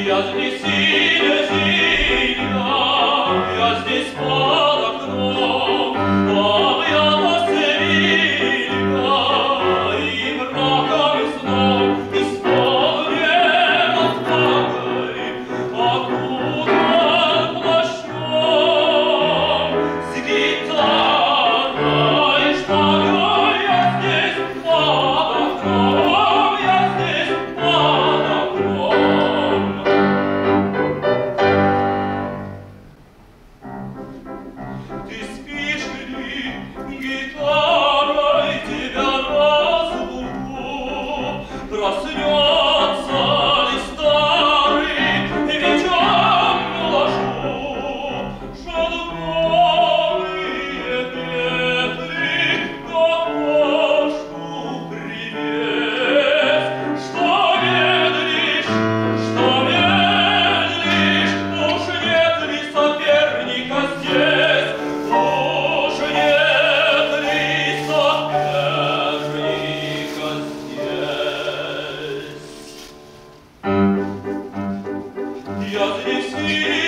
Я здесь синяя, я здесь под окном, объята Севилья, и мраком и сном, исполнена влагой, окутан плащом, с гитарой и штаной. Я здесь под окном, я здесь под окном. Ты спишь ли, гитарой тебя назову? Проснется ли старый вечером ложу? Шалбовые петли на кошку привет. Что медлишь, уж нет ли соперника здесь? Уж нет ли соперника здесь? Я здесь